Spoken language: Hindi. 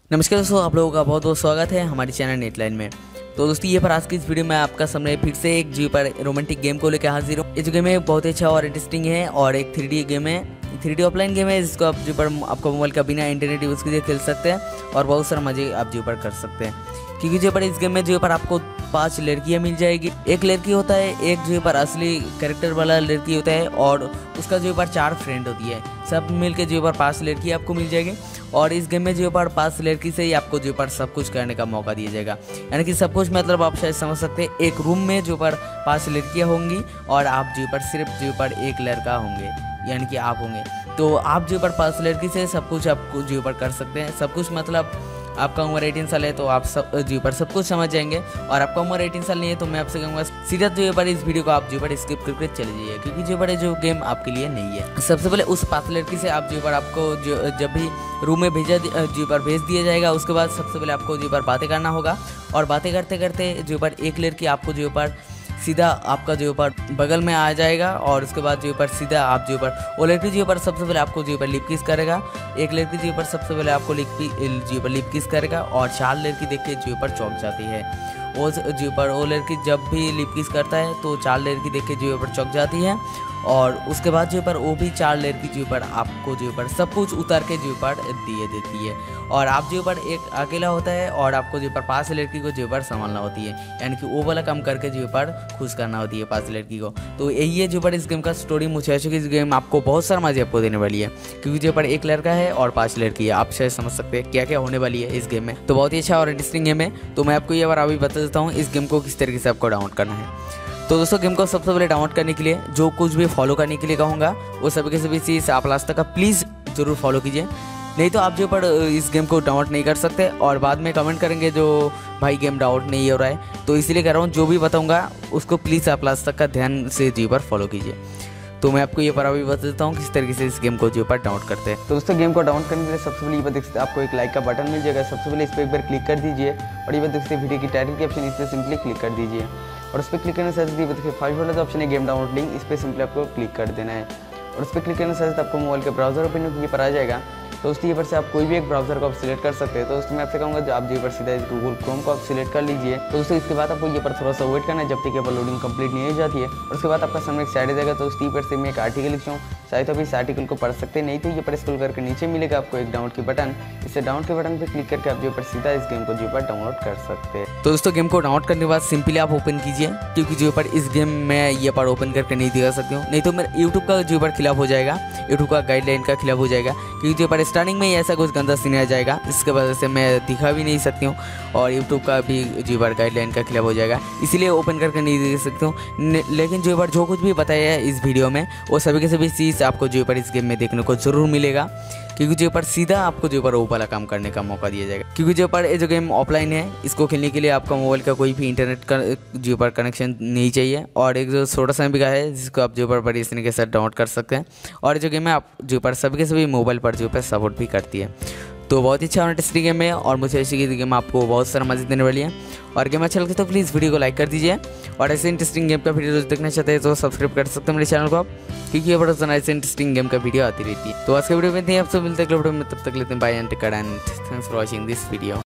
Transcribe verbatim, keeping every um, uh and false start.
नमस्कार दोस्तों, आप लोगों का बहुत बहुत स्वागत है हमारे चैनल नेटलाइन में। तो दोस्तों ये पर आज की इस वीडियो में आपका सामने फिर से एक जी पर रोमांटिक गेम को लेकर हाजिर हूँ। ये जो गेम है बहुत ही अच्छा और इंटरेस्टिंग है और एक थ्री डी गेम है, थ्री डी ऑफलाइन गेम है जिसको आप जी पर आपको मोबाइल का बिना इंटरनेट यूज़ के खेल सकते हैं और बहुत सारा मजे आप जी पर कर सकते हैं। क्योंकि जो पर इस गेम में जो पर आपको पांच लड़कियां मिल जाएगी। एक लड़की होता है, एक जो पर असली कैरेक्टर वाला लड़की होता है और उसका जो पर चार फ्रेंड होती है। सब मिलके जो पर पांच लड़की आपको मिल जाएगी और इस गेम में जो पर पांच लड़की से ही आपको जो पर सब कुछ करने का मौका दिया जाएगा। यानी कि सब कुछ मतलब आप शायद समझ सकते हैं, एक रूम में जो पर पांच लड़कियां होंगी और आप जो पर सिर्फ जो पर एक लड़का होंगे, यानी कि आप होंगे। तो आप जो पर पांच लड़की से सब कुछ आपको जो पर कर सकते हैं। सब कुछ मतलब आपका उम्र अठारह साल है तो आप सब जी पर सब कुछ समझ जाएंगे, और आपका उम्र अठारह साल नहीं है तो मैं आपसे कहूँगा सीधा जो पर इस वीडियो को आप जो पर स्किप करके चले जाइए, क्योंकि जो पर जो गेम आपके लिए नहीं है। सबसे पहले उस पांच लड़की से आप जो पर आपको जो जब भी रूम में भेजा जी पर भेज दिया जाएगा, उसके बाद सबसे पहले आपको जो पर बातें करना होगा और बातें करते करते जो पर एक लड़की आपको जो पर सीधा आपका जो पर बगल में आ जाएगा और उसके बाद जो पर सीधा आप जो पर वो लड़की जो पर सबसे पहले आपको जो पर लिप किस करेगा। एक लड़की जो पर सबसे पहले आपको लिप जो पर लिप किस करेगा और चार लड़की देख के जो पर चौंक जाती है। वो जो पर वो लड़की जब भी लिप किस करता है तो चार लड़की देख के जो पर चौंक जाती है और उसके बाद जो पर वो भी चार लड़की जो पर आपको जो पर सब कुछ उतार के जो पर दिए देती है और आप जो पर एक अकेला होता है और आपको जो पर पांच लड़की को जो पर संभालना होती है, यानी कि वो वाला काम करके जो पर खुश करना होती है पांच लड़की को। तो यही है जो पर इस गेम का स्टोरी। मुझे ऐसे कि इस गेम आपको बहुत सारा मजे आपको देने वाली है, क्योंकि जो पर एक लड़का है और पांच लड़की है। आप शायद समझ सकते हैं क्या क्या होने वाली है इस गेम में। तो बहुत ही अच्छा और इंटरेस्टिंग गेम है। तो मैं आपको ये बार अभी बता देता हूँ इस गेम को किस तरीके से आपको डाउनलोड करना है। तो दोस्तों गेम को सबसे पहले डाउनलोड करने के लिए जो कुछ भी फॉलो करने के लिए कहूँगा वो सभी के सभी चीज़ आप लास्ट तक का प्लीज़ ज़रूर फॉलो कीजिए, नहीं तो आप जो पर इस गेम को डाउनलोड नहीं कर सकते और बाद में कमेंट करेंगे जो भाई गेम डाउनलोड नहीं हो रहा है। तो इसीलिए कह रहा हूँ जो भी बताऊँगा उसको प्लीज़ आप लास्ट तक का ध्यान से जी पर फॉलो कीजिए। तो मैं आपको ये पर अभी बता देता हूँ किस तरीके से इस गेम को जो पर डाउनलोड करते हैं। तो दोस्तों गेम को डाउनलोड करने के लिए सबसे पहले ये बात देख सकते हैं, आपको एक लाइक का बटन मिल जाएगा। सबसे पहले इस पर एक बार क्लिक कर दीजिए और ये बात देख सकते हैं वीडियो की टाइटल के ऑप्शन, इस पर सिंपली क्लिक कर दीजिए और उस पर क्लिक करने से देखिए फर्स्ट वाला जो ऑप्शन है गेम डाउनलोड लिंक, इस पर सिंपली आपको क्लिक कर देना है और उस पर क्लिक करने से आपको मोबाइल के ब्राउजर ओपन ये पर आ जाएगा। तो उसकी पर से आप कोई भी एक ब्राउजर को आप सिलेक्ट कर सकते हैं। तो उसमें आपसे कहूँगा जो आप ये पर सीधा गूगल क्रोम को आप सिलेक्ट कर लीजिए। तो उससे इसके बाद आपको ये पर थोड़ा सा वेट करना है जब तक ये पर लोडिंग कंप्लीट नहीं हो जाती है और उसके बाद आपका सामने एक साइड जाएगा। तो उसकी पर से मैं एक आर्टिकल लिखता हूँ, चाहे तो आप इस आर्टिकल को पढ़ सकते हैं, नहीं तो ये पर स्क्रॉल करके नीचे मिलेगा आपको एक डाउनलोड की बटन। इसे डाउनलोड के बटन पर क्लिक करके आप जो पर सीधा इस गेम को जो पर डाउनलोड कर सकते हैं। तो दोस्तों गेम को डाउनलोड करने के बाद सिंपली आप ओपन कीजिए, क्योंकि जो पर इस गेम में ये पर ओपन करके नहीं दिखा सकती हूँ, नहीं तो मेरे यूट्यूब का जो पर खिलाफ हो जाएगा, यूट्यूब का गाइडलाइन का खिलाफ हो जाएगा, क्योंकि जो पर स्टार्टिंग में ही ऐसा कुछ गंदा सीन आ जाएगा, इसके वजह से मैं दिखा भी नहीं सकती हूँ और यूट्यूब का भी जो पर गाइडलाइन का खिलाफ हो जाएगा, इसीलिए ओपन करके नहीं देख सकती हूँ। लेकिन जो पर जो कुछ भी बताया है इस वीडियो में वो सभी के सभी चीज़ आपको जो पर इस गेम में देखने को जरूर मिलेगा, क्योंकि जो पर सीधा आपको जो पर वो वाला काम करने का मौका दिया जाएगा। क्योंकि जो पर ये जो गेम ऑफलाइन है इसको खेलने के लिए आपका मोबाइल का कोई भी इंटरनेट का जो पर कनेक्शन नहीं चाहिए और एक जो छोटा सा भी का है जिसको आप जो पर बड़ी आसानी के साथ डाउनलोड कर सकते हैं और जो गेम है आप जो पर सभी के सभी मोबाइल पर जो पर सपोर्ट भी करती है। तो बहुत ही अच्छा और इंटरेस्टिंग गेम है और मुझे ऐसी की गेम आपको बहुत सारा मजे देने वाली है। और गेम अच्छा लगे तो प्लीज़ वीडियो को लाइक कर दीजिए और ऐसे इंटरेस्टिंग गेम का वीडियो देखना चाहते हैं तो सब्सक्राइब कर सकते हैं मेरे चैनल को आप, क्योंकि ये बड़ा ऐसे इंटरेस्टिंग गेम का वीडियो आती रहती है। तो आज के वीडियो में नहीं, आपसे मिलते हैं अगले वीडियो में, तब तक लेते हैं bye and take care and thanks for watching this video.